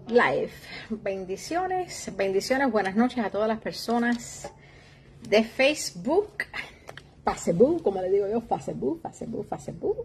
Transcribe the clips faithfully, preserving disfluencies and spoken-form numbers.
Live. Bendiciones, bendiciones, buenas noches a todas las personas de Facebook, Facebook, como le digo yo, Facebook, Facebook, Facebook.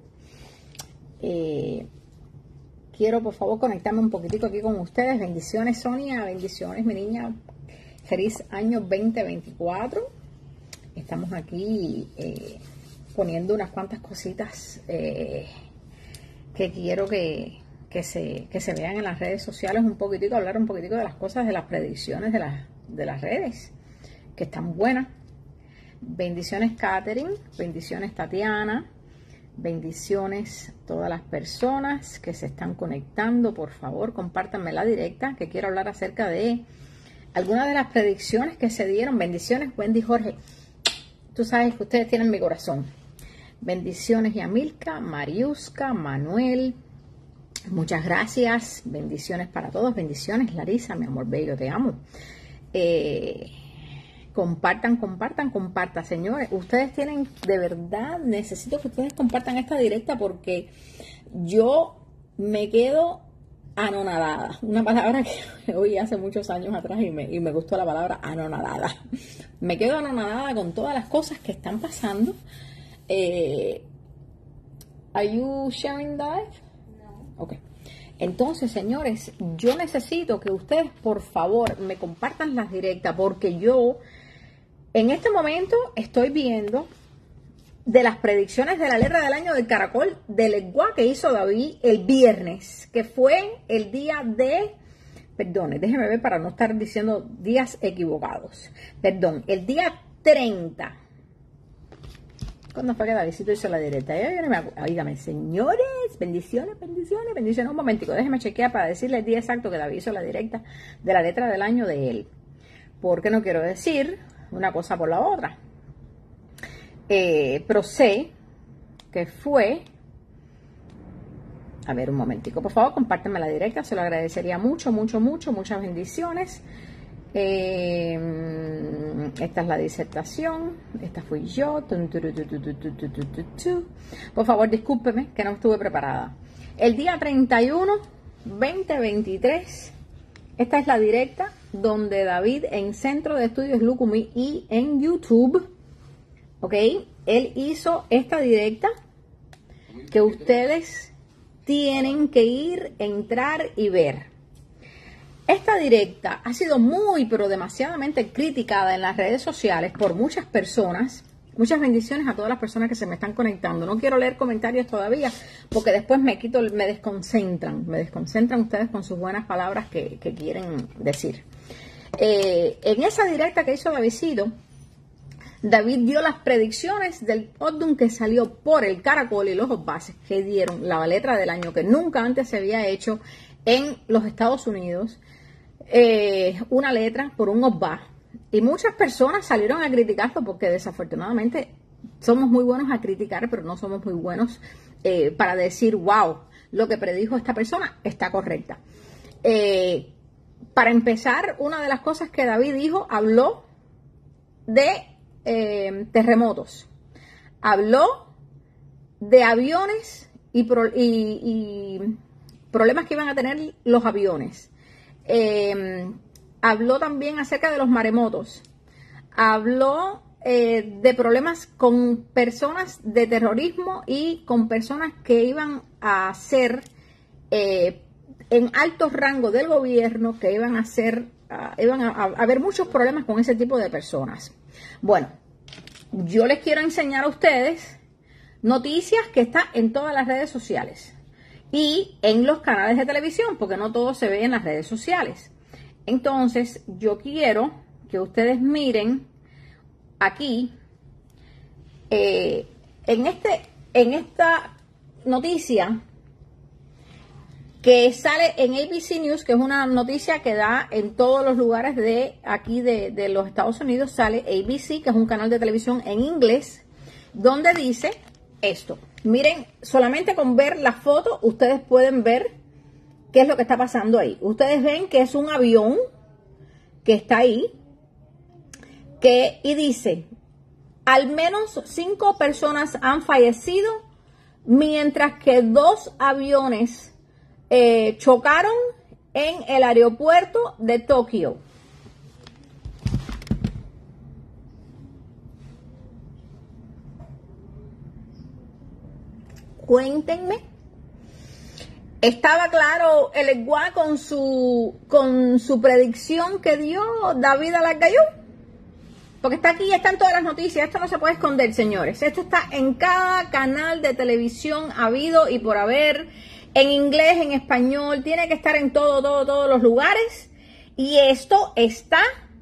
Eh, quiero por favor conectarme un poquitico aquí con ustedes. Bendiciones, Sonia, bendiciones, mi niña. Feliz año veinte veinticuatro. Estamos aquí eh, poniendo unas cuantas cositas eh, que quiero que... Que se, que se vean en las redes sociales un poquitico, hablar un poquitico de las cosas, de las predicciones de, las de las redes, que están buenas. Bendiciones, Catherine, bendiciones, Tatiana, bendiciones todas las personas que se están conectando. Por favor, compártanme la directa, que quiero hablar acerca de algunas de las predicciones que se dieron. Bendiciones, Wendy, Jorge, tú sabes que ustedes tienen mi corazón. Bendiciones, Yamilka, Mariuska, Manuel. Muchas gracias, bendiciones para todos, bendiciones, Larisa, mi amor bello, te amo. Eh, compartan, compartan, compartan, señores. Ustedes tienen, de verdad, necesito que ustedes compartan esta directa porque yo me quedo anonadada. Una palabra que oí hace muchos años atrás y me, y me gustó la palabra anonadada. Me quedo anonadada con todas las cosas que están pasando. Eh, ¿Are you sharing that? Ok, entonces, señores, yo necesito que ustedes, por favor, me compartan las directas, porque yo, en este momento, estoy viendo de las predicciones de la letra del año del caracol del Eguá que hizo David el viernes, que fue el día de, perdone, déjeme ver para no estar diciendo días equivocados, perdón, el día treinta. ¿Cuándo fue que Davidcito hizo la directa? Oígame, señores, bendiciones, bendiciones, bendiciones. Un momentico, déjeme chequear para decirle el día exacto que David hizo la directa de la letra del año de él. Porque no quiero decir una cosa por la otra. Eh, pero sé que fue... A ver, un momentico, por favor, compártanme la directa, se lo agradecería mucho, mucho, mucho, muchas bendiciones. Eh, esta es la disertación, esta fui yo. Por favor, discúlpeme que no estuve preparada. El día treinta y uno, veinte veintitrés, esta es la directa donde David en Centro de Estudios Lucumí y en YouTube, ok, él hizo esta directa que ustedes tienen que ir, entrar y ver. Esta directa ha sido muy, pero demasiadamente criticada en las redes sociales por muchas personas. Muchas bendiciones a todas las personas que se me están conectando. No quiero leer comentarios todavía porque después me quito, me desconcentran. Me desconcentran ustedes con sus buenas palabras que, que quieren decir. Eh, en esa directa que hizo Davidcito, David dio las predicciones del Odum que salió por el caracol y los bases que dieron la letra del año que nunca antes se había hecho en los Estados Unidos. Eh, una letra por un Obá, y muchas personas salieron a criticarlo porque desafortunadamente somos muy buenos a criticar, pero no somos muy buenos eh, para decir wow, lo que predijo esta persona está correcta. Eh, para empezar, una de las cosas que David dijo, habló de eh, terremotos, habló de aviones y, pro, y, y problemas que iban a tener los aviones. Eh, habló también acerca de los maremotos, habló eh, de problemas con personas de terrorismo y con personas que iban a ser eh, en altos rangos del gobierno, que iban a ser, uh, iban a, a haber muchos problemas con ese tipo de personas. Bueno, yo les quiero enseñar a ustedes noticias que están en todas las redes sociales y en los canales de televisión, porque no todo se ve en las redes sociales. Entonces, yo quiero que ustedes miren aquí, eh, en, este, en esta noticia que sale en A B C News, que es una noticia que da en todos los lugares de aquí de, de los Estados Unidos. Sale A B C, que es un canal de televisión en inglés, donde dice esto. Miren, solamente con ver la foto, ustedes pueden ver qué es lo que está pasando ahí. Ustedes ven que es un avión que está ahí, que, y dice, al menos cinco personas han fallecido, mientras que dos aviones eh, chocaron en el aeropuerto de Tokio. Cuéntenme. Estaba claro el Eguá con su, con su predicción que dio David Alargayú. Porque está aquí, está en todas las noticias. Esto no se puede esconder, señores. Esto está en cada canal de televisión habido y por haber. En inglés, en español. Tiene que estar en todo, todo, todos los lugares. Y esto está...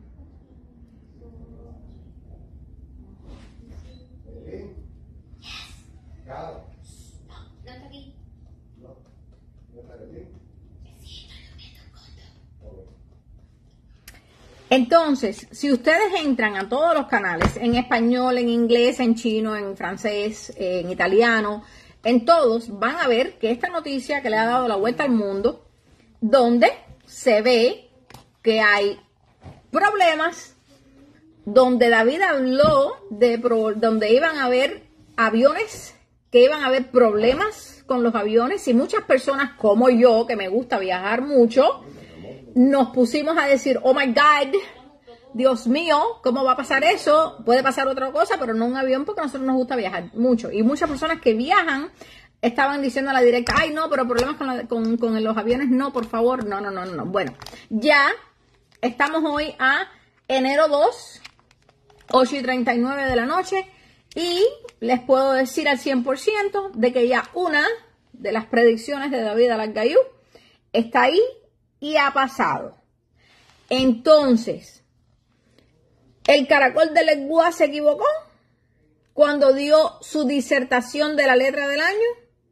Entonces, si ustedes entran a todos los canales, en español, en inglés, en chino, en francés, en italiano, en todos, van a ver que esta noticia que le ha dado la vuelta al mundo, donde se ve que hay problemas, donde David habló de pro, donde iban a haber aviones, que iban a haber problemas con los aviones, y muchas personas como yo, que me gusta viajar mucho, nos pusimos a decir, oh my God, Dios mío, ¿cómo va a pasar eso? Puede pasar otra cosa, pero no un avión, porque a nosotros nos gusta viajar mucho. Y muchas personas que viajan estaban diciendo a la directa, ay no, pero problemas con, la, con, con los aviones, no, por favor, no, no, no, no. Bueno, ya estamos hoy a enero dos, ocho y treinta y nueve de la noche, y les puedo decir al cien por ciento de que ya una de las predicciones de David Alargayú está ahí y ha pasado. Entonces, el caracol del Eguá se equivocó cuando dio su disertación de la letra del año.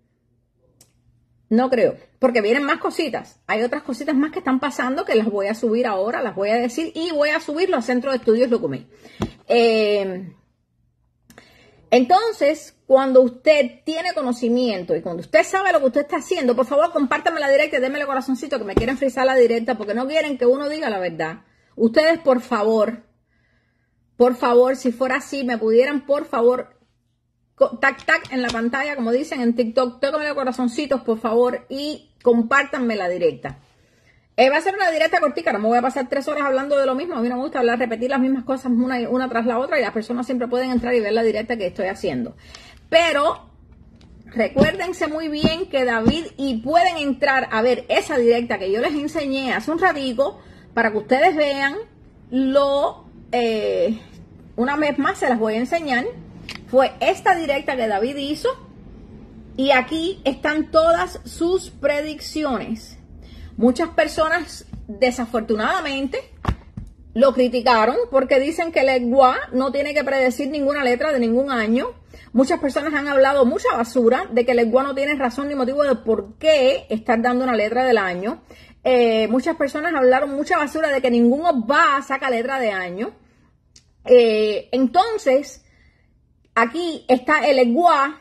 No creo, porque vienen más cositas. Hay otras cositas más que están pasando que las voy a subir ahora, las voy a decir, y voy a subirlo al Centro de Estudios Lucumí. Eh, entonces, cuando usted tiene conocimiento y cuando usted sabe lo que usted está haciendo, por favor, compártame la directa y démele corazoncito, que me quieren frizar la directa porque no quieren que uno diga la verdad. Ustedes, por favor, por favor, si fuera así, me pudieran, por favor, tac, tac en la pantalla, como dicen en TikTok, tóquenme corazoncitos, por favor, y compártanme la directa. Eh, va a ser una directa cortica, no me voy a pasar tres horas hablando de lo mismo. A mí no me gusta hablar, repetir las mismas cosas una, una tras la otra, y las personas siempre pueden entrar y ver la directa que estoy haciendo. Pero recuérdense muy bien que David, y pueden entrar a ver esa directa que yo les enseñé hace un ratico, para que ustedes vean lo, eh, una vez más se las voy a enseñar. Fue esta directa que David hizo, y aquí están todas sus predicciones. Muchas personas, desafortunadamente, lo criticaron porque dicen que el Eguá no tiene que predecir ninguna letra de ningún año. Muchas personas han hablado mucha basura de que el Eguá no tiene razón ni motivo de por qué estar dando una letra del año. Eh, muchas personas hablaron mucha basura de que ningún Obá saca letra de año. Eh, entonces, aquí está el Eguá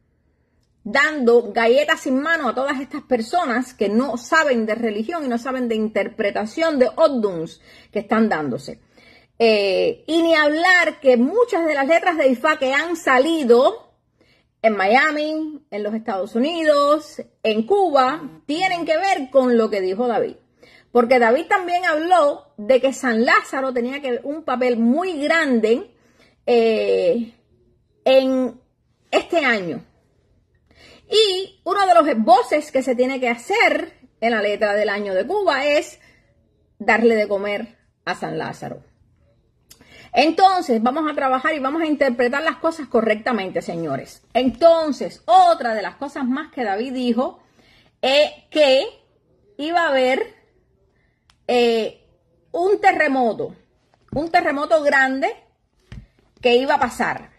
dando galletas sin mano a todas estas personas que no saben de religión y no saben de interpretación de Oduns que están dándose. Eh, y ni hablar que muchas de las letras de Ifá que han salido en Miami, en los Estados Unidos, en Cuba, tienen que ver con lo que dijo David. Porque David también habló de que San Lázaro tenía que ver un papel muy grande eh, en este año. Y uno de los esboces que se tiene que hacer en la letra del año de Cuba es darle de comer a San Lázaro. Entonces, vamos a trabajar y vamos a interpretar las cosas correctamente, señores. Entonces, otra de las cosas más que David dijo es que iba a haber eh, un terremoto, un terremoto grande que iba a pasar.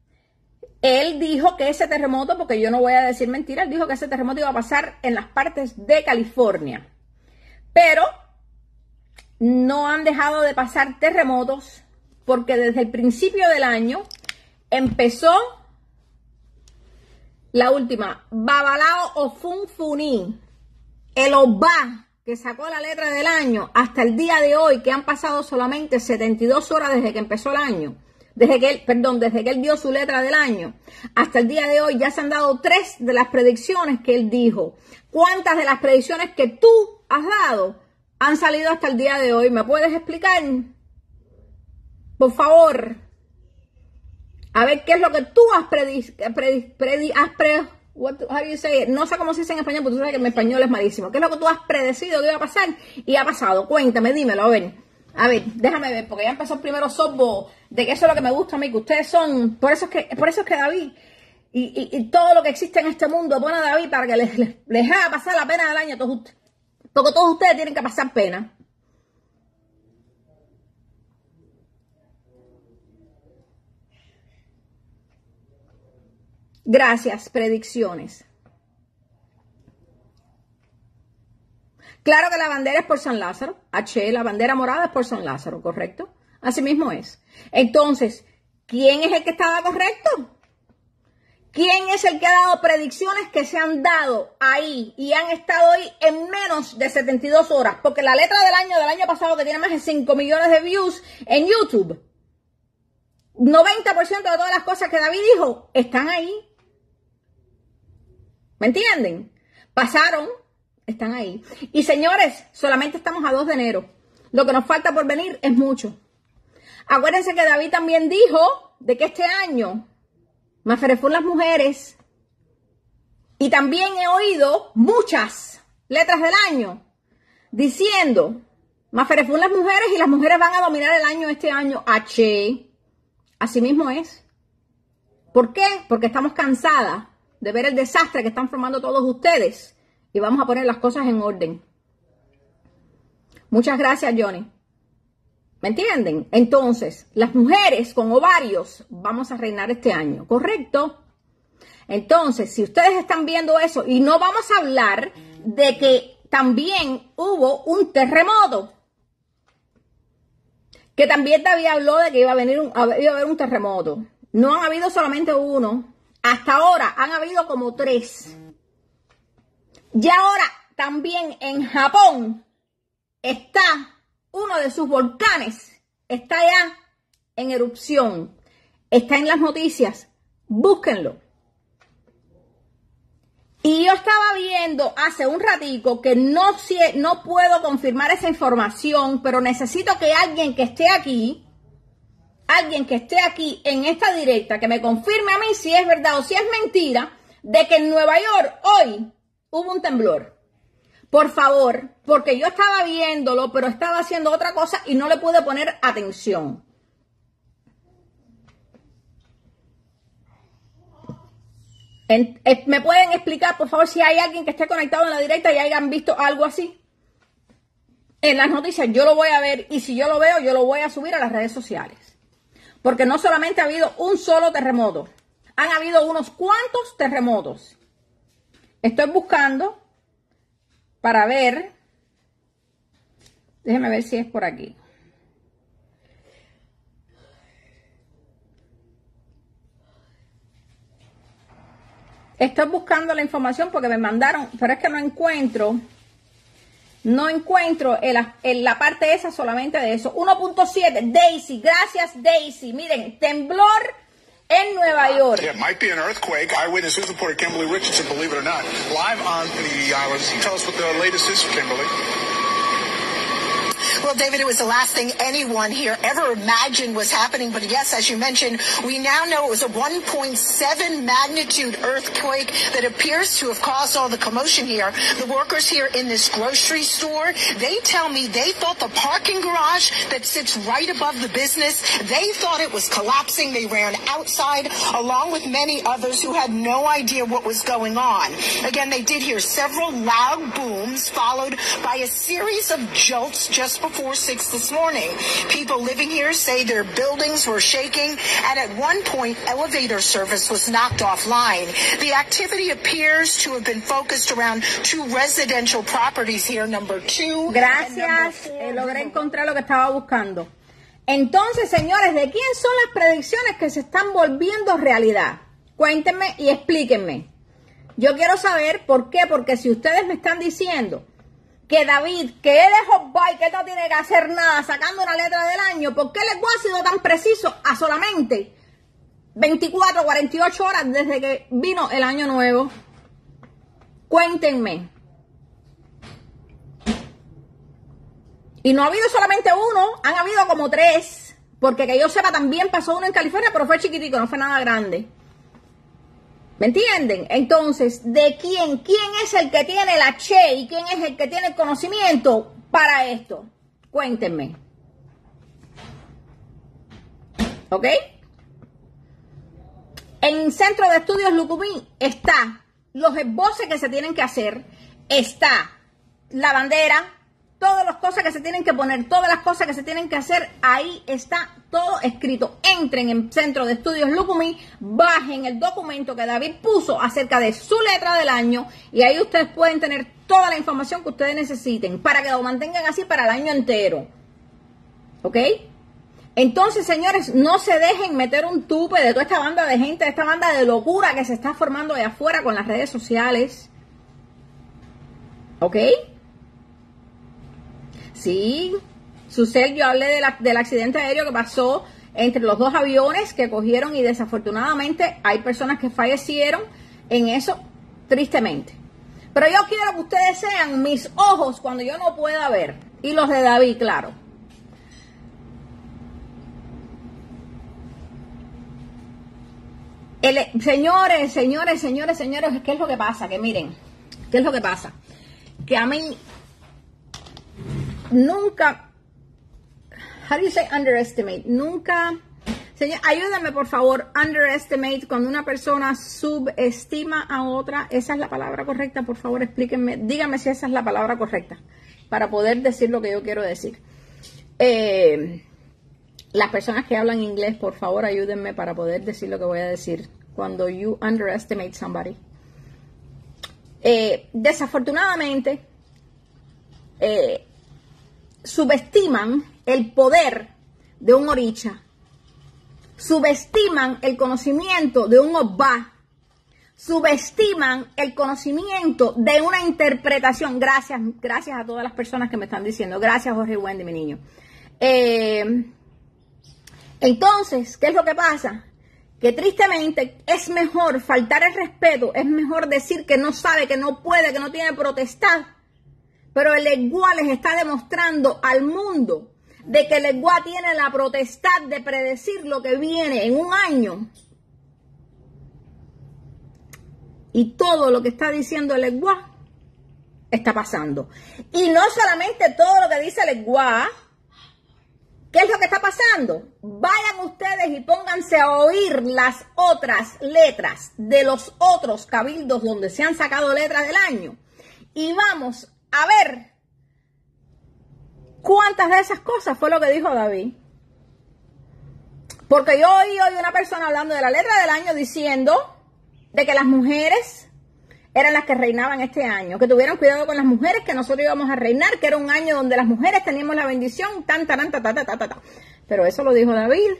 Él dijo que ese terremoto, porque yo no voy a decir mentiras, él dijo que ese terremoto iba a pasar en las partes de California. Pero no han dejado de pasar terremotos, porque desde el principio del año empezó la última, Babalao o Funfuní, el Obá, que sacó la letra del año, hasta el día de hoy, que han pasado solamente setenta y dos horas desde que empezó el año. Desde que él, perdón, desde que él dio su letra del año hasta el día de hoy ya se han dado tres de las predicciones que él dijo. ¿Cuántas de las predicciones que tú has dado han salido hasta el día de hoy. ¿Me puedes explicar? Por favor. A ver qué es lo que tú has predis... predis, predis has pre, what, how do you say it? No sé cómo se dice en español, porque tú sabes que mi español es malísimo. ¿Qué es lo que tú has predecido que iba a pasar? Y ha pasado. Cuéntame, dímelo, a ver. A ver, déjame ver, porque ya empezó el primero softball de que eso es lo que me gusta a mí, que ustedes son... Por eso es que, por eso es que David y, y, y todo lo que existe en este mundo pone a David para que les, les, les haga pasar la pena del año a todos ustedes. Porque todos ustedes tienen que pasar pena. Gracias, predicciones. Claro que la bandera es por San Lázaro. H, la bandera morada es por San Lázaro, ¿correcto? Así mismo es. Entonces, ¿quién es el que estaba correcto? ¿Quién es el que ha dado predicciones que se han dado ahí y han estado ahí en menos de setenta y dos horas? Porque la letra del año del año pasado, que tiene más de cinco millones de views en YouTube, noventa por ciento de todas las cosas que David dijo están ahí. ¿Me entienden? Pasaron, están ahí. Y señores, solamente estamos a dos de enero. Lo que nos falta por venir es mucho. Acuérdense que David también dijo de que este año Maferefún las mujeres, y también he oído muchas letras del año diciendo Maferefún las mujeres y las mujeres van a dominar el año este año. H, así mismo es. ¿Por qué? Porque estamos cansadas de ver el desastre que están formando todos ustedes y vamos a poner las cosas en orden. Muchas gracias, Johnny. ¿Me entienden? Entonces, las mujeres con ovarios vamos a reinar este año, ¿correcto? Entonces, si ustedes están viendo eso, y no vamos a hablar de que también hubo un terremoto, que también David habló de que iba a venir un, iba a haber un terremoto. No han habido solamente uno, hasta ahora han habido como tres. Y ahora también en Japón está uno de sus volcanes, está ya en erupción, está en las noticias, búsquenlo. Y yo estaba viendo hace un ratico que no, no puedo confirmar esa información, pero necesito que alguien que esté aquí, alguien que esté aquí en esta directa, que me confirme a mí si es verdad o si es mentira, de que en Nueva York hoy hubo un temblor. Por favor, porque yo estaba viéndolo, pero estaba haciendo otra cosa y no le pude poner atención. En, eh, ¿Me pueden explicar, por favor, si hay alguien que esté conectado en la directa y hayan visto algo así? En las noticias yo lo voy a ver y si yo lo veo, yo lo voy a subir a las redes sociales. Porque no solamente ha habido un solo terremoto, han habido unos cuantos terremotos. Estoy buscando para ver, déjenme ver si es por aquí. Estoy buscando la información porque me mandaron, pero es que no encuentro, no encuentro en la, en la parte esa solamente de eso. uno punto siete, Daisy, gracias Daisy. Miren, temblor en Nueva York. Yeah, it might be an earthquake. Eyewitness news reporter Kimberly Richardson, believe it or not, live on the islands. Tell us what the latest is, Kimberly. Well, David, it was the last thing anyone here ever imagined was happening. But yes, as you mentioned, we now know it was a one point seven magnitude earthquake that appears to have caused all the commotion here. The workers here in this grocery store, they tell me they thought the parking garage that sits right above the business, they thought it was collapsing. They ran outside along with many others who had no idea what was going on. Again, they did hear several loud booms followed by a series of jolts just before before six this morning. People living here say their buildings were shaking, and at one point, elevator service was knocked offline. The activity appears to have been focused around two residential properties here, number two. Gracias, eh, logré encontrar lo que estaba buscando. Entonces, señores, ¿de quién son las predicciones que se están volviendo realidad? Cuéntenme y explíquenme. Yo quiero saber por qué, porque si ustedes me están diciendo que David, que él es hot bike, que él no tiene que hacer nada sacando una letra del año, ¿por qué el ha sido tan preciso a solamente veinticuatro, cuarenta y ocho horas desde que vino el año nuevo? Cuéntenme. Y no ha habido solamente uno, han habido como tres. Porque que yo sepa también pasó uno en California, pero fue chiquitico, no fue nada grande. ¿Me entienden? Entonces, ¿de quién? ¿Quién es el que tiene la che y quién es el que tiene el conocimiento para esto? Cuéntenme. ¿Ok? En Centro de Estudios Lucumí está los esboces que se tienen que hacer, está la bandera, todas las cosas que se tienen que poner, todas las cosas que se tienen que hacer, ahí está todo escrito. Entren en Centro de Estudios Lucumí, bajen el documento que David puso acerca de su letra del año y ahí ustedes pueden tener toda la información que ustedes necesiten para que lo mantengan así para el año entero. ¿Ok? Entonces, señores, no se dejen meter un tupe de toda esta banda de gente, de esta banda de locura que se está formando allá afuera con las redes sociales. ¿Ok? Sí, Susel, yo hablé de la, del accidente aéreo que pasó entre los dos aviones que cogieron y desafortunadamente hay personas que fallecieron en eso, tristemente. Pero yo quiero que ustedes sean mis ojos cuando yo no pueda ver. Y los de David, claro. El, señores, señores, señores, señores, ¿qué es lo que pasa? Que miren, ¿qué es lo que pasa? Que a mí nunca, how do you say underestimate? Nunca, señor, ayúdame por favor, underestimate, cuando una persona subestima a otra, ¿esa es la palabra correcta? Por favor, explíquenme, díganme si esa es la palabra correcta, para poder decir lo que yo quiero decir. Eh... Las personas que hablan inglés, por favor, ayúdenme para poder decir lo que voy a decir cuando you underestimate somebody. Eh, desafortunadamente, eh, subestiman el poder de un oricha, subestiman el conocimiento de un obá, subestiman el conocimiento de una interpretación. Gracias, gracias a todas las personas que me están diciendo. Gracias, Jorge Wendy, mi niño. Eh... Entonces, ¿qué es lo que pasa? Que tristemente es mejor faltar el respeto, es mejor decir que no sabe, que no puede, que no tiene potestad. Pero el Eguá les está demostrando al mundo de que el Eguá tiene la potestad de predecir lo que viene en un año. Y todo lo que está diciendo el Eguá está pasando. Y no solamente todo lo que dice el Eguá. ¿Qué es lo que está pasando? Vayan ustedes y pónganse a oír las otras letras de los otros cabildos donde se han sacado letras del año. Y vamos a ver cuántas de esas cosas fue lo que dijo David. Porque yo oí hoy una persona hablando de la letra del año diciendo de que las mujeres eran las que reinaban este año, que tuvieran cuidado con las mujeres, que nosotros íbamos a reinar, que era un año donde las mujeres teníamos la bendición, tan, tan, tan, tan, tan, tan, tan. Pero eso lo dijo David.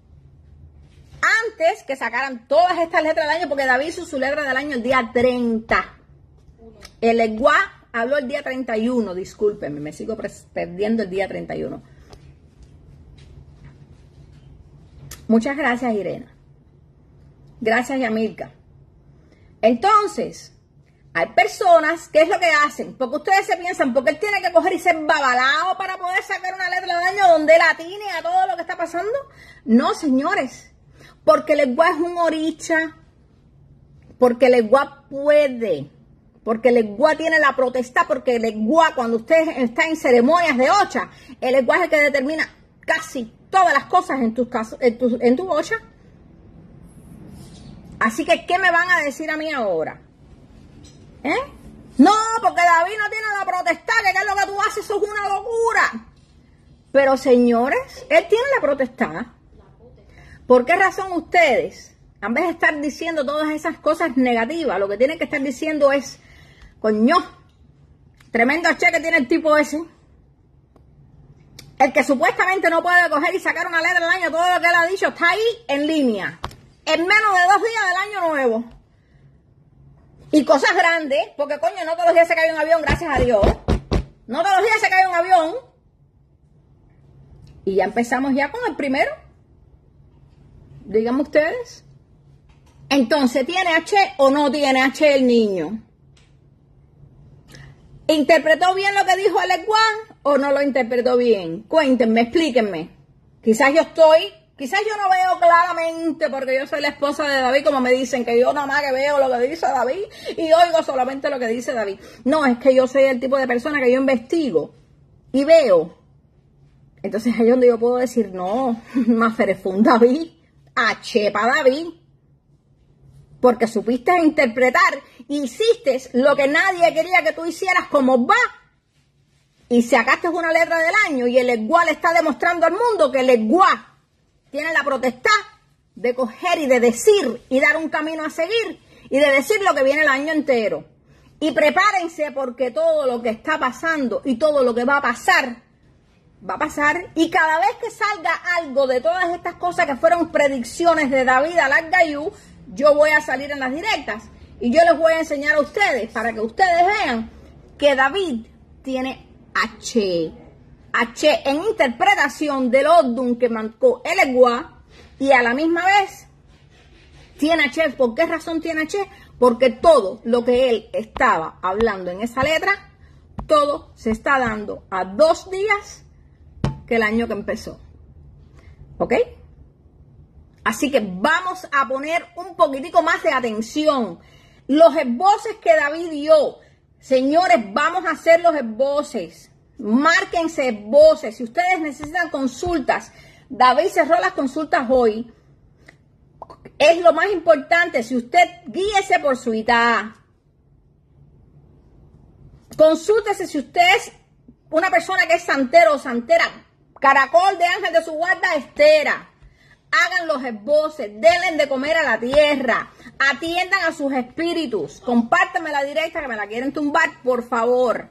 Antes que sacaran todas estas letras del año, porque David hizo su letra del año el día treinta. El Eguá habló el día treinta y uno, discúlpenme, me sigo perdiendo el día treinta y uno. Muchas gracias, Irena. Gracias, Yamilka. Entonces, hay personas, ¿qué es lo que hacen? Porque ustedes se piensan, porque él tiene que coger y ser babalao para poder sacar una letra del año donde él atine a todo lo que está pasando. No, señores, porque el Eguá es un oricha, porque el Eguá puede, porque el Eguá tiene la potestad, porque el Eguá, cuando usted está en ceremonias de ocha, el Eguá es el que determina casi todas las cosas en tu, en tu, en tu ocha. Así que, ¿qué me van a decir a mí ahora? ¿Eh? No, porque David no tiene la potestad, que es lo que tú haces, eso es una locura. Pero señores, él tiene la potestad. ¿Por qué razón ustedes, en vez de estar diciendo todas esas cosas negativas, lo que tienen que estar diciendo es, coño, tremendo che que tiene el tipo ese? El que supuestamente no puede coger y sacar una letra del año, todo lo que él ha dicho está ahí en línea. En menos de dos días del año nuevo. Y cosas grandes, porque coño, no todos los días se cae un avión, gracias a Dios. No todos los días se cae un avión. Y ya empezamos ya con el primero. Díganme ustedes. Entonces, ¿tiene H o no tiene H el niño? ¿Interpretó bien lo que dijo el Eguá o no lo interpretó bien? Cuéntenme, explíquenme. Quizás yo estoy, quizás yo no veo claramente porque yo soy la esposa de David, como me dicen, que yo nada más que veo lo que dice David y oigo solamente lo que dice David. No, es que yo soy el tipo de persona que yo investigo y veo. Entonces ahí es donde yo puedo decir, no, Mafer fue un David, a chepa David. Porque supiste interpretar, hiciste lo que nadie quería que tú hicieras, como va. Y sacaste una letra del año y el Eguá le está demostrando al mundo que el Eguá tiene la potestad de coger y de decir y dar un camino a seguir y de decir lo que viene el año entero. Y prepárense porque todo lo que está pasando y todo lo que va a pasar, va a pasar. Y cada vez que salga algo de todas estas cosas que fueron predicciones de David Alargayú, yo voy a salir en las directas y yo les voy a enseñar a ustedes para que ustedes vean que David tiene H. H en interpretación del Odun que marcó el Eguá y a la misma vez tiene H. ¿Por qué razón tiene H? Porque todo lo que él estaba hablando en esa letra, todo se está dando a dos días que el año que empezó. ¿Ok? Así que vamos a poner un poquitico más de atención. Los esboces que David dio, señores, vamos a hacer los esboces. Márquense esboces. Si ustedes necesitan consultas, David cerró las consultas hoy. Es lo más importante. Si usted guíese por su I T A, consúltese si usted es una persona que es santero o santera, caracol de ángel de su guarda, Estera. Hagan los esboces, denle de comer a la tierra, atiendan a sus espíritus. Compártame la directa que me la quieren tumbar, por favor.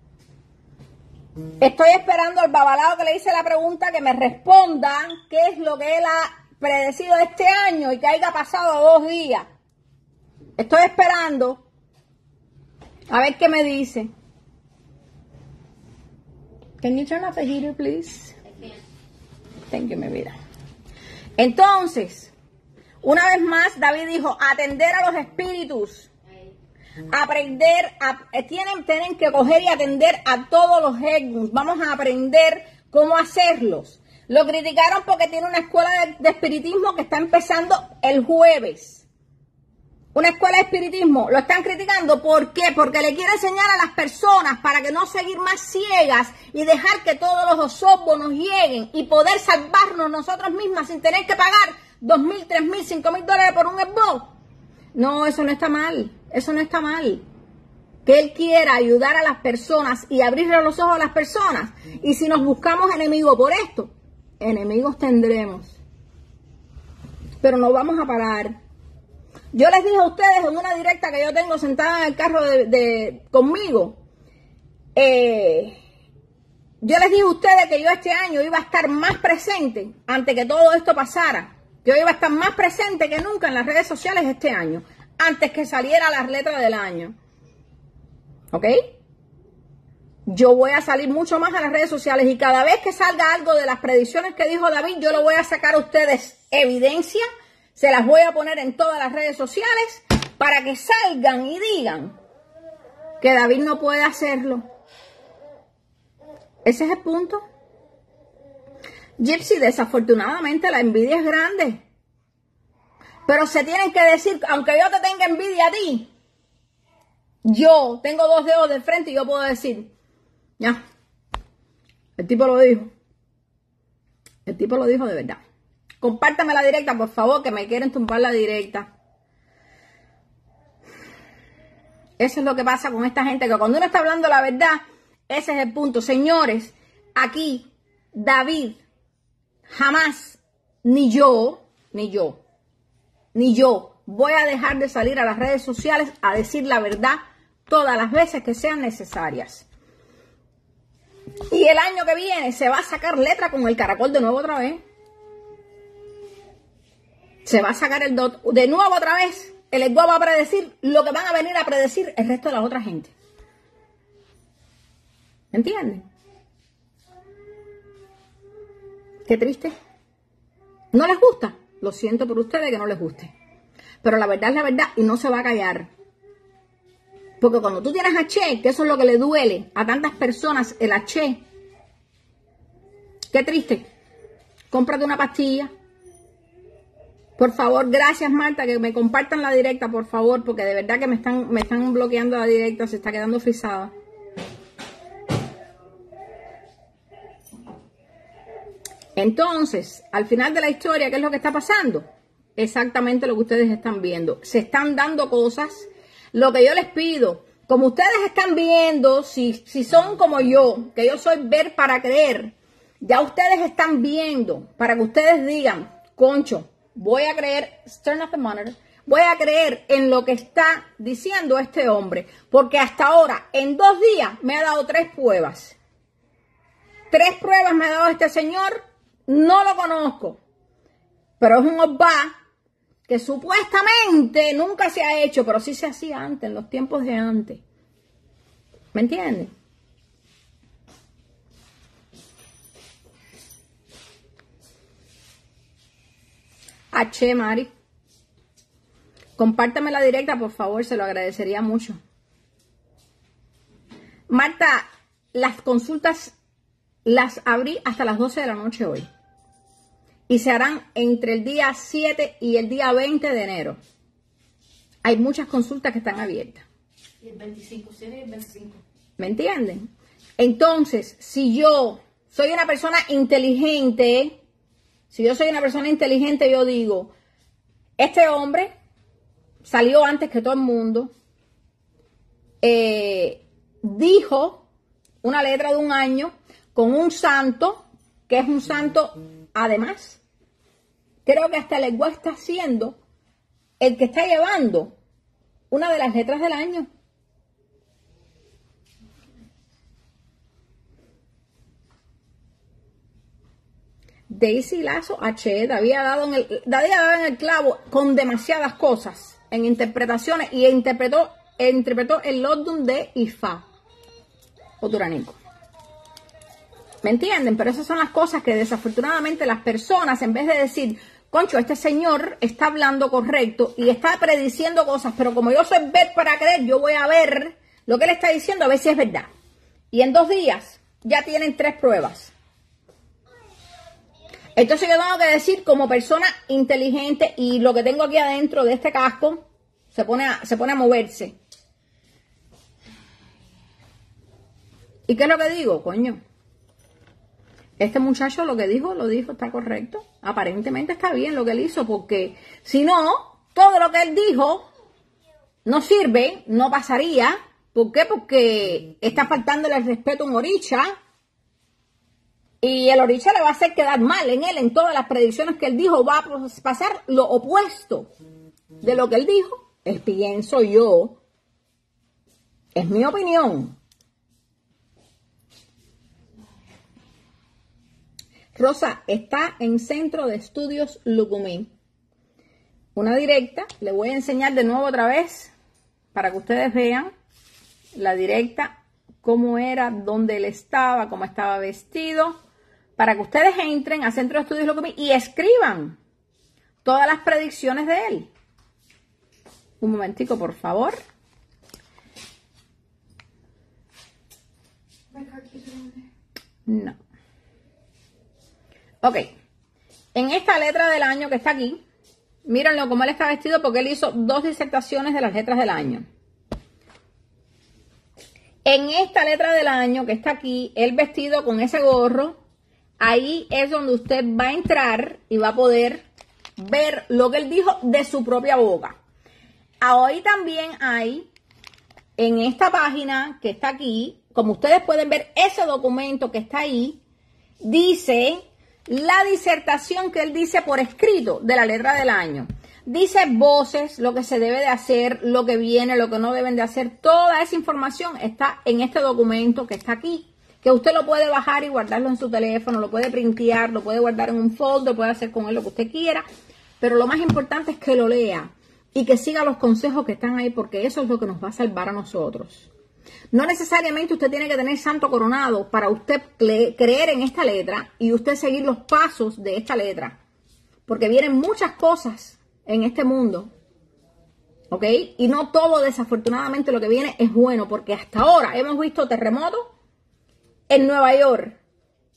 Estoy esperando al babalao que le hice la pregunta que me respondan qué es lo que él ha predecido este año y que haya pasado dos días. Estoy esperando a ver qué me dice. Can you turn off the heater, please? Thank you, mi vida. Entonces, una vez más, David dijo, atender a los espíritus, aprender, a, tienen, tienen que coger y atender a todos los Eguns. Vamos a aprender cómo hacerlos. Lo criticaron porque tiene una escuela de, de espiritismo que está empezando el jueves. Una escuela de espiritismo, lo están criticando, ¿por qué? Porque le quiere enseñar a las personas para que no seguir más ciegas y dejar que todos los osobos nos lleguen y poder salvarnos nosotros mismas sin tener que pagar dos mil, tres mil, cinco mil dólares por un esbo. No, eso no está mal, eso no está mal. Que él quiera ayudar a las personas y abrirle los ojos a las personas. Y si nos buscamos enemigos por esto, enemigos tendremos. Pero no vamos a parar. Yo les dije a ustedes en una directa que yo tengo sentada en el carro de, de conmigo, eh, yo les dije a ustedes que yo este año iba a estar más presente antes que todo esto pasara. Yo iba a estar más presente que nunca en las redes sociales este año, antes que saliera las letras del año. ¿Ok? Yo voy a salir mucho más a las redes sociales y cada vez que salga algo de las predicciones que dijo David, yo lo voy a sacar a ustedes evidencia. Se las voy a poner en todas las redes sociales para que salgan y digan que David no puede hacerlo. Ese es el punto. Gypsy, desafortunadamente la envidia es grande. Pero se tienen que decir, aunque yo te tenga envidia a ti, yo tengo dos dedos de frente y yo puedo decir, ya, el tipo lo dijo. El tipo lo dijo de verdad. Compártame la directa, por favor, que me quieren tumbar la directa. Eso es lo que pasa con esta gente, que cuando uno está hablando la verdad, ese es el punto. Señores, aquí, David, jamás, ni yo, ni yo, ni yo, voy a dejar de salir a las redes sociales a decir la verdad todas las veces que sean necesarias. Y el año que viene se va a sacar letra con el caracol de nuevo otra vez. Se va a sacar el dot de nuevo otra vez. El Eguá va a predecir lo que van a venir a predecir el resto de la otra gente. ¿Entienden? Qué triste. ¿No les gusta? Lo siento por ustedes que no les guste. Pero la verdad es la verdad y no se va a callar. Porque cuando tú tienes H, que eso es lo que le duele a tantas personas, el H, Qué triste. Cómprate una pastilla. Por favor, gracias Marta, que me compartan la directa, por favor, porque de verdad que me están, me están bloqueando la directa, se está quedando frisada. Entonces, al final de la historia, ¿qué es lo que está pasando? Exactamente lo que ustedes están viendo. Se están dando cosas. Lo que yo les pido, como ustedes están viendo, si, si son como yo, que yo soy ver para creer, ya ustedes están viendo para que ustedes digan, concho, voy a creer, turn off the monitor, voy a creer en lo que está diciendo este hombre, porque hasta ahora, en dos días, me ha dado tres pruebas. Tres pruebas me ha dado este señor. No lo conozco, pero es un obá que supuestamente nunca se ha hecho, pero sí se hacía antes, en los tiempos de antes. ¿Me entienden? H, Mari. Compártame la directa, por favor, se lo agradecería mucho. Marta, las consultas las abrí hasta las doce de la noche hoy. Y se harán entre el día siete y el día veinte de enero. Hay muchas consultas que están abiertas. Y el veinticinco, siete y el veinticinco. ¿Me entienden? Entonces, si yo soy una persona inteligente, si yo soy una persona inteligente, yo digo, este hombre salió antes que todo el mundo, eh, dijo una letra de un año con un santo, que es un santo, además, creo que hasta el Eguá está siendo el que está llevando una de las letras del año. Daisy Lazo H. había dado en el, había dado en el clavo con demasiadas cosas en interpretaciones y interpretó, interpretó el Lodum de Ifá o Turanico. ¿Me entienden? Pero esas son las cosas que desafortunadamente las personas, en vez de decir, concho, este señor está hablando correcto y está prediciendo cosas, pero como yo soy ver para creer, yo voy a ver lo que él está diciendo, a ver si es verdad. Y en dos días ya tienen tres pruebas. Entonces yo tengo que decir, como persona inteligente, y lo que tengo aquí adentro de este casco se pone a, se pone a moverse. ¿Y qué es lo que digo, coño? Este muchacho lo que dijo, lo dijo, está correcto. Aparentemente está bien lo que él hizo, porque si no, todo lo que él dijo no sirve, no pasaría. ¿Por qué? Porque está faltándole el respeto a un oricha. Y el oricha le va a hacer quedar mal en él, en todas las predicciones que él dijo. Va a pasar lo opuesto de lo que él dijo. Es, pienso yo, es mi opinión. Rosa está en Centro de Estudios Lucumí. Una directa, le voy a enseñar de nuevo otra vez para que ustedes vean la directa, cómo era, dónde él estaba, cómo estaba vestido, para que ustedes entren a Centro de Estudios Lucumí y escriban todas las predicciones de él. Un momentico, por favor. No. Ok, en esta letra del año que está aquí, mírenlo cómo él está vestido, porque él hizo dos disertaciones de las letras del año. En esta letra del año que está aquí, él vestido con ese gorro, ahí es donde usted va a entrar y va a poder ver lo que él dijo de su propia boca. Ahí también hay, en esta página que está aquí, como ustedes pueden ver, ese documento que está ahí, dice la disertación que él dice por escrito de la letra del año. Dice voces, lo que se debe de hacer, lo que viene, lo que no deben de hacer. Toda esa información está en este documento que está aquí, que usted lo puede bajar y guardarlo en su teléfono, lo puede printear, lo puede guardar en un folder, puede hacer con él lo que usted quiera. Pero lo más importante es que lo lea y que siga los consejos que están ahí, porque eso es lo que nos va a salvar a nosotros. No necesariamente usted tiene que tener santo coronado para usted creer en esta letra y usted seguir los pasos de esta letra. Porque vienen muchas cosas en este mundo, ¿ok? Y no todo, desafortunadamente, lo que viene es bueno, porque hasta ahora hemos visto terremotos en Nueva York,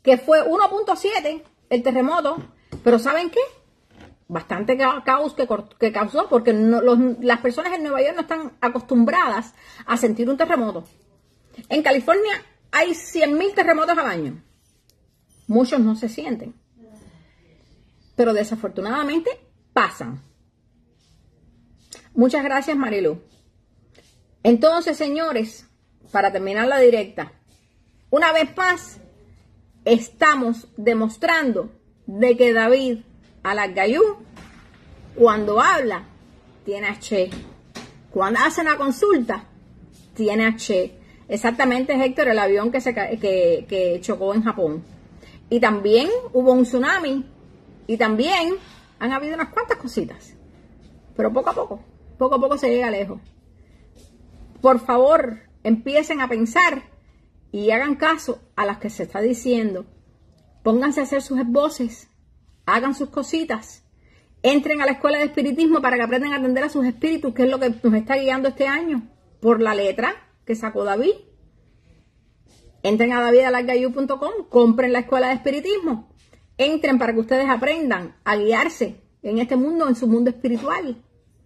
que fue uno punto siete el terremoto, pero ¿saben qué? Bastante caos que, que causó, porque no, los, las personas en Nueva York no están acostumbradas a sentir un terremoto. En California hay cien mil terremotos al año. Muchos no se sienten, pero desafortunadamente pasan. Muchas gracias, Marilu. Entonces, señores, para terminar la directa, una vez más, estamos demostrando de que David Alargayú, cuando habla, tiene H. Cuando hace una consulta, tiene H. Exactamente, Héctor, el avión que, se, que, que chocó en Japón. Y también hubo un tsunami. Y también han habido unas cuantas cositas. Pero poco a poco, poco a poco se llega lejos. Por favor, empiecen a pensar y hagan caso a las que se está diciendo. Pónganse a hacer sus esboces, hagan sus cositas, entren a la escuela de espiritismo para que aprendan a atender a sus espíritus, que es lo que nos está guiando este año, por la letra que sacó David. Entren a david alargayú punto com, compren la escuela de espiritismo, entren para que ustedes aprendan a guiarse en este mundo, en su mundo espiritual.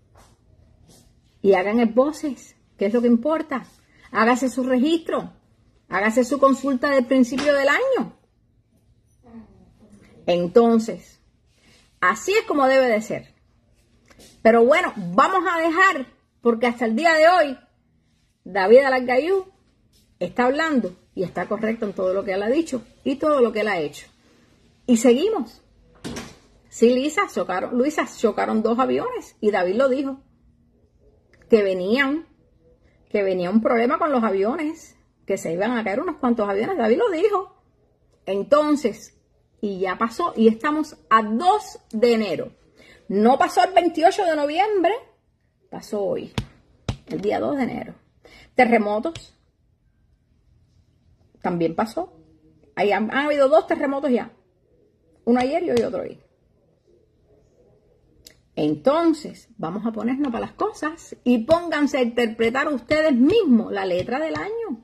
Y hagan esboces, que es lo que importa. Hágase su registro, hágase su consulta del principio del año. Entonces, así es como debe de ser. Pero bueno, vamos a dejar, porque hasta el día de hoy, David Alargayú está hablando y está correcto en todo lo que él ha dicho y todo lo que él ha hecho. Y seguimos. Sí, Lisa, chocaron, Luisa, chocaron dos aviones y David lo dijo. Que venían, que venía un problema con los aviones, que se iban a caer unos cuantos aviones. David lo dijo. Entonces, y ya pasó, y estamos a dos de enero. No pasó el veintiocho de noviembre, pasó hoy, el día dos de enero. Terremotos, también pasó. Ahí han, han habido dos terremotos ya. Uno ayer y hoy otro hoy. Entonces, vamos a ponernos para las cosas y pónganse a interpretar ustedes mismos la letra del año.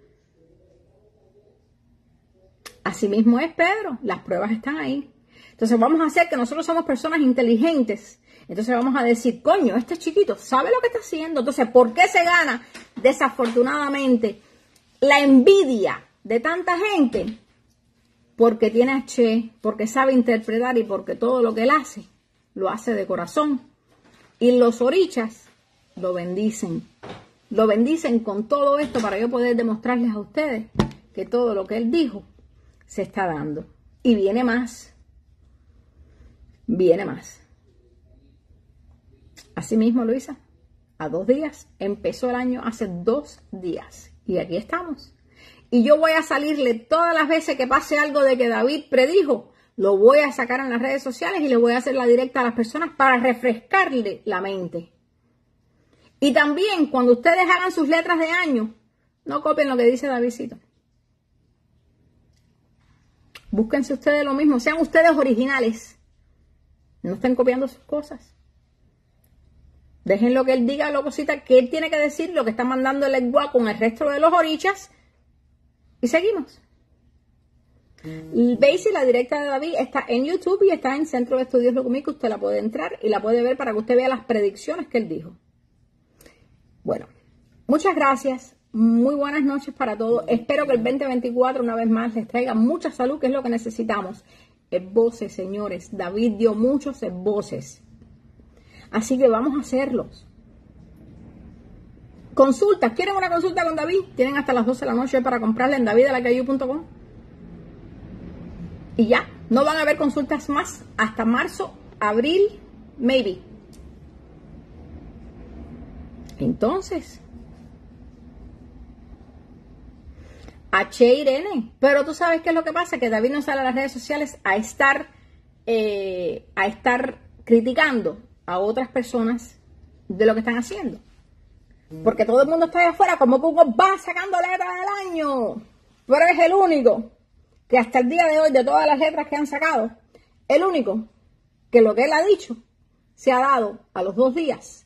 Así mismo es, Pedro. Las pruebas están ahí. Entonces vamos a hacer que nosotros somos personas inteligentes. Entonces vamos a decir, coño, este chiquito sabe lo que está haciendo. Entonces, ¿por qué se gana desafortunadamente la envidia de tanta gente? Porque tiene H, porque sabe interpretar y porque todo lo que él hace, lo hace de corazón. Y los orichas lo bendicen. Lo bendicen con todo esto para yo poder demostrarles a ustedes que todo lo que él dijo se está dando. Y viene más. Viene más. Así mismo, Luisa, a dos días. Empezó el año hace dos días. Y aquí estamos. Y yo voy a salirle todas las veces que pase algo de que David predijo. Lo voy a sacar en las redes sociales y le voy a hacer la directa a las personas para refrescarle la mente. Y también, cuando ustedes hagan sus letras de año, no copien lo que dice Davidcito. Búsquense ustedes lo mismo, sean ustedes originales. No estén copiando sus cosas. Dejen lo que él diga, lo cosita que él tiene que decir, lo que está mandando el lenguaje con el resto de los orichas. Y seguimos. Veis, la directa de David está en YouTube y está en Centro de Estudios Lucumí, usted la puede entrar y la puede ver para que usted vea las predicciones que él dijo. Bueno, muchas gracias. Muy buenas noches para todos. Espero que el veinte veinticuatro una vez más les traiga mucha salud, que es lo que necesitamos. Esboces, señores. David dio muchos esboces. Así que vamos a hacerlos. Consultas. ¿Quieren una consulta con David? Tienen hasta las doce de la noche para comprarla en david alargayú punto com. Y ya, no van a haber consultas más hasta marzo, abril, maybe. Entonces, H. Irene, pero tú sabes qué es lo que pasa, que David no sale a las redes sociales a estar, eh, a estar criticando a otras personas de lo que están haciendo. Porque todo el mundo está allá afuera como Google va sacando letras del año. Pero es el único que hasta el día de hoy, de todas las letras que han sacado, el único que lo que él ha dicho se ha dado a los dos días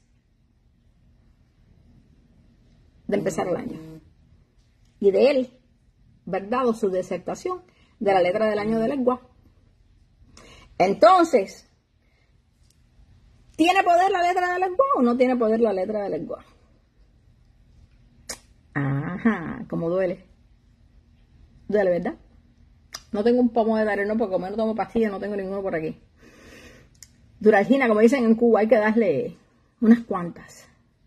de empezar el año. Y de él, verdad, su disertación, de la letra del año del Egua. Entonces, ¿tiene poder la letra del Egua o no tiene poder la letra del Egua? Ajá, como duele. Duele, ¿verdad? No tengo un pomo de Dareno porque como no tomo pastillas, no tengo ninguno por aquí. Duralgina, como dicen en Cuba, hay que darle unas cuantas.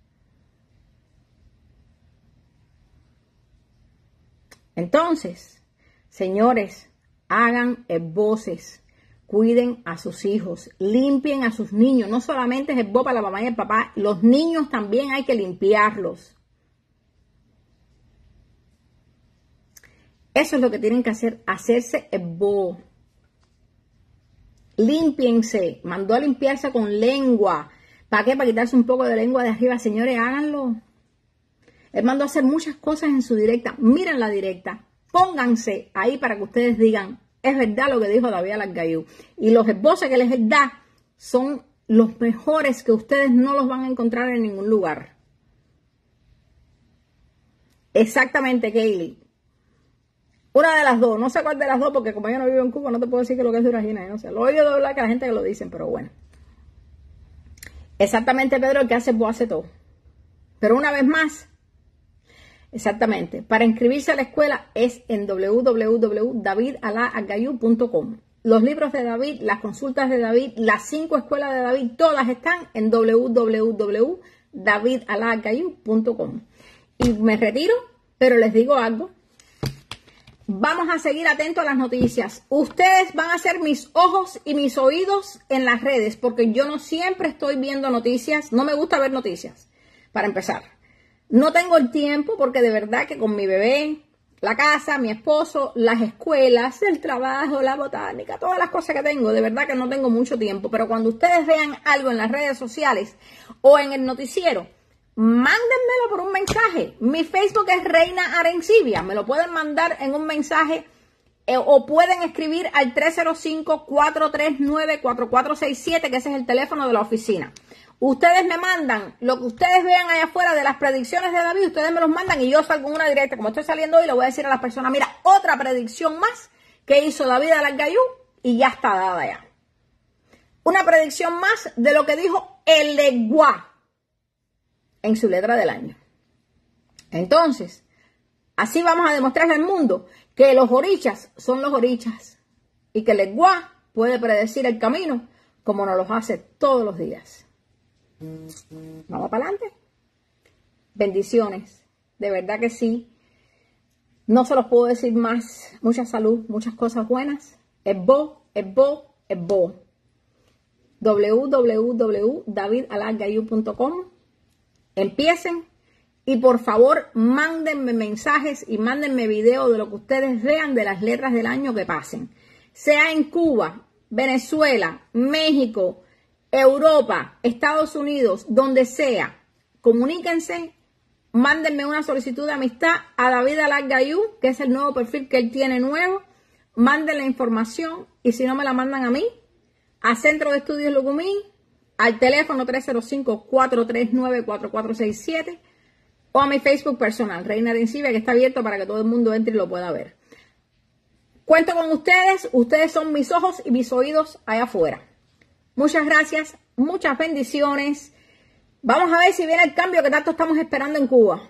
Entonces, señores, hagan esboces, cuiden a sus hijos, limpien a sus niños. No solamente es esbo para la mamá y el papá, los niños también hay que limpiarlos. Eso es lo que tienen que hacer, hacerse esbo. Límpiense, mandó a limpiarse con lengua. ¿Para qué? Para quitarse un poco de lengua de arriba. Señores, háganlo. Él mandó a hacer muchas cosas en su directa. Miren la directa. Pónganse ahí para que ustedes digan, es verdad lo que dijo David Alargayú. Y los esbozos que les da son los mejores que ustedes no los van a encontrar en ningún lugar. Exactamente, Kaylee. Una de las dos. No sé cuál de las dos porque como yo no vivo en Cuba no te puedo decir que lo que es Duragina. No sé. Lo he oído hablar que la gente que lo dicen, pero bueno. Exactamente, Pedro, el que hace esbo hace todo. Pero una vez más, exactamente, para inscribirse a la escuela es en w w w punto david alargayú punto com. Los libros de David, las consultas de David, las cinco escuelas de David, todas están en w w w punto david alargayú punto com. Y me retiro, pero les digo algo. Vamos a seguir atentos a las noticias. Ustedes van a ser mis ojos y mis oídos en las redes, porque yo no siempre estoy viendo noticias. No me gusta ver noticias, para empezar. No tengo el tiempo porque de verdad que con mi bebé, la casa, mi esposo, las escuelas, el trabajo, la botánica, todas las cosas que tengo, de verdad que no tengo mucho tiempo. Pero cuando ustedes vean algo en las redes sociales o en el noticiero, mándenmelo por un mensaje. Mi Facebook es Reina Arencibia. Me lo pueden mandar en un mensaje eh, o pueden escribir al tres cero cinco, cuatro tres nueve, cuatro cuatro seis siete, que ese es el teléfono de la oficina. Ustedes me mandan lo que ustedes vean allá afuera de las predicciones de David, ustedes me los mandan y yo salgo en una directa. Como estoy saliendo hoy, le voy a decir a las personas, mira, otra predicción más que hizo David Alargayú y ya está dada ya. Una predicción más de lo que dijo el Egua en su letra del año. Entonces, así vamos a demostrarle al mundo que los orichas son los orichas y que el Egua puede predecir el camino como nos los hace todos los días. Vamos para adelante. Bendiciones. De verdad que sí. No se los puedo decir más. Mucha salud, muchas cosas buenas. Esbo, esbo, esbo. w w w punto david alargayú punto com. Empiecen y por favor mándenme mensajes y mándenme videos de lo que ustedes vean de las letras del año que pasen. Sea en Cuba, Venezuela, México, Europa, Estados Unidos, donde sea. Comuníquense, mándenme una solicitud de amistad a David Alargayú, que es el nuevo perfil que él tiene nuevo. Manden la información y si no me la mandan a mí, a Centro de Estudios Lucumí, al teléfono tres cero cinco, cuatro tres nueve, cuatro cuatro seis siete o a mi Facebook personal, Reina Arencibia, que está abierto para que todo el mundo entre y lo pueda ver. Cuento con ustedes, ustedes son mis ojos y mis oídos allá afuera. Muchas gracias, muchas bendiciones. Vamos a ver si viene el cambio que tanto estamos esperando en Cuba.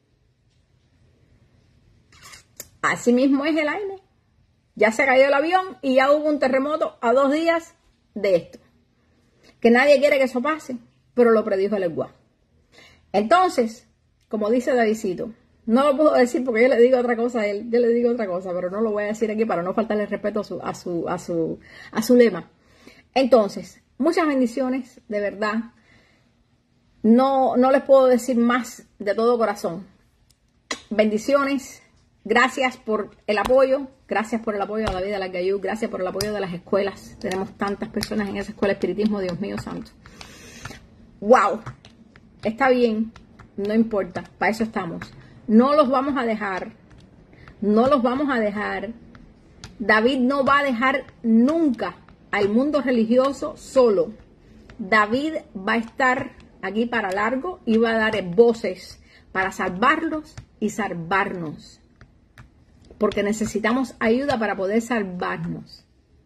Así mismo es el aire. Ya se cayó el avión y ya hubo un terremoto a dos días de esto. Que nadie quiere que eso pase, pero lo predijo el Egua. Entonces, como dice Davidcito, no lo puedo decir porque yo le digo otra cosa a él, yo le digo otra cosa, pero no lo voy a decir aquí para no faltarle respeto a su, a su, a su, a su lema. Entonces, muchas bendiciones, de verdad. No, no les puedo decir más de todo corazón. Bendiciones. Gracias por el apoyo. Gracias por el apoyo a David Alargayú. Gracias por el apoyo de las escuelas. Tenemos tantas personas en esa escuela de espiritismo. Dios mío santo. Wow. Está bien. No importa. Para eso estamos. No los vamos a dejar. No los vamos a dejar. David no va a dejar nunca al mundo religioso solo. David va a estar aquí para largo y va a dar voces para salvarlos y salvarnos. porque necesitamos ayuda para poder salvarnos.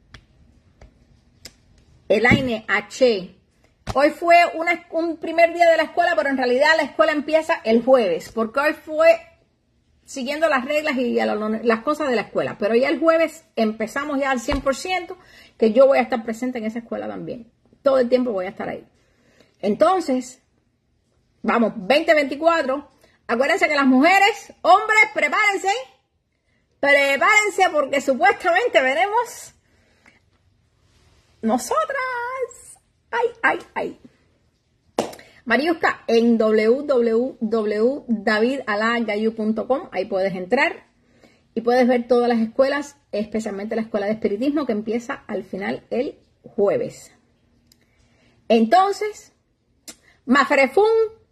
Elaine H. Hoy fue una, un primer día de la escuela, pero en realidad la escuela empieza el jueves, porque hoy fue siguiendo las reglas y las cosas de la escuela. Pero ya el jueves empezamos ya al cien por ciento, que yo voy a estar presente en esa escuela también. Todo el tiempo voy a estar ahí. Entonces, vamos, veinte veinticuatro. Acuérdense que las mujeres, hombres, prepárense. Prepárense porque supuestamente veremos nosotras. Ay, ay, ay. Mariusca, en w w w punto david alagayu punto com, ahí puedes entrar y puedes ver todas las escuelas, especialmente la escuela de espiritismo que empieza al final el jueves. Entonces, Maferefun,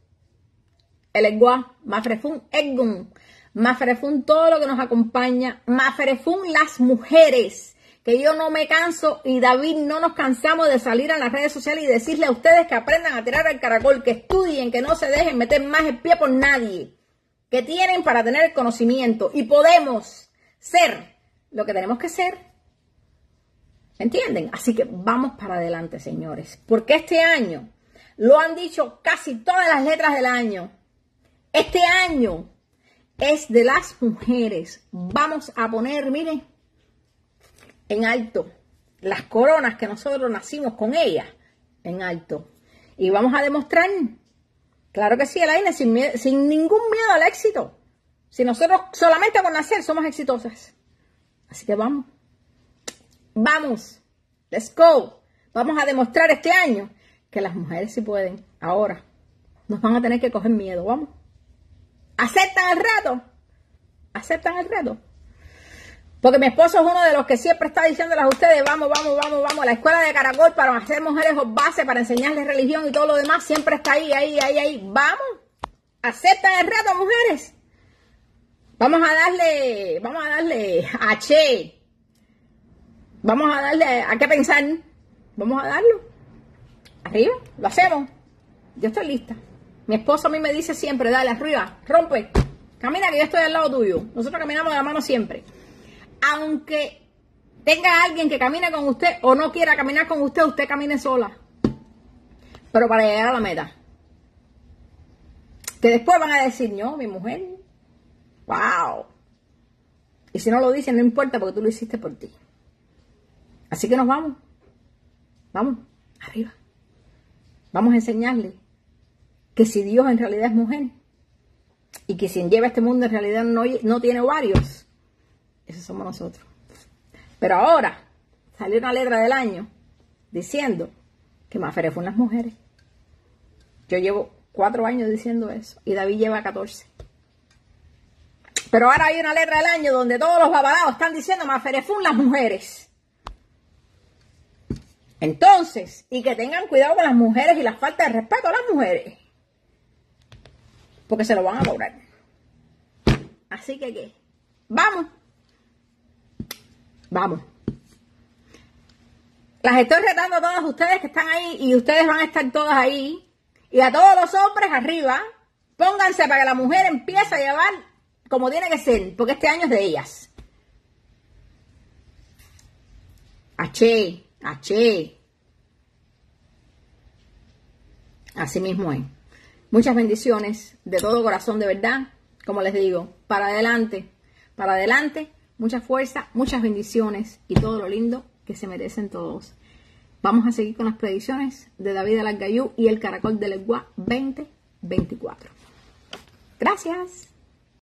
el Egua, Maferefun Egun, Maferefun todo lo que nos acompaña, Maferefun las mujeres, que yo no me canso y David no nos cansamos de salir a las redes sociales y decirle a ustedes que aprendan a tirar el caracol, que estudien, que no se dejen meter más el pie por nadie, que tienen para tener el conocimiento y podemos ser lo que tenemos que ser. ¿Entienden? Así que vamos para adelante, señores, porque este año, lo han dicho casi todas las letras del año, este año es de las mujeres. Vamos a poner, miren, en alto las coronas que nosotros nacimos con ellas, en alto. Y vamos a demostrar, claro que sí, Elaine, sin, sin ningún miedo al éxito. Si nosotros solamente con nacer somos exitosas. Así que vamos, vamos, let's go. Vamos a demostrar este año que las mujeres sí pueden. Ahora nos van a tener que coger miedo, vamos. ¿Aceptan el reto? ¿Aceptan el reto? Porque mi esposo es uno de los que siempre está diciéndoles a ustedes, vamos, vamos, vamos, vamos, la escuela de Caracol para hacer mujeres base, para enseñarles religión y todo lo demás, siempre está ahí, ahí, ahí, ahí. Vamos, aceptan el reto, mujeres. Vamos a darle, vamos a darle a Che. Vamos a darle a qué pensar. Vamos a darlo. Arriba, lo hacemos. Yo estoy lista. Mi esposo a mí me dice siempre, dale, arriba, rompe. Camina que yo estoy al lado tuyo. Nosotros caminamos de la mano siempre. Aunque tenga alguien que camine con usted o no quiera caminar con usted, usted camine sola. Pero para llegar a la meta. Que después van a decir, no, mi mujer, wow. Y si no lo dicen, no importa porque tú lo hiciste por ti. Así que nos vamos. Vamos, arriba. Vamos a enseñarle que si Dios en realidad es mujer y que quien lleva este mundo en realidad no, no tiene ovarios, esos somos nosotros. Pero ahora salió una letra del año diciendo que Maferefun son las mujeres. Yo llevo cuatro años diciendo eso y David lleva catorce. Pero ahora hay una letra del año donde todos los babalados están diciendo Maferefun las mujeres. Entonces, y que tengan cuidado con las mujeres y la falta de respeto a las mujeres. Porque se lo van a cobrar. Así que, ¿qué? Vamos. Vamos. Las estoy retando a todas ustedes que están ahí y ustedes van a estar todas ahí. Y a todos los hombres arriba, pónganse para que la mujer empiece a llevar como tiene que ser, porque este año es de ellas. Aché, aché. Así mismo es. Muchas bendiciones de todo corazón, de verdad. Como les digo, para adelante, para adelante. Mucha fuerza, muchas bendiciones y todo lo lindo que se merecen todos. Vamos a seguir con las predicciones de David Alagayu y el Caracol del Egua veinte veinticuatro. Gracias.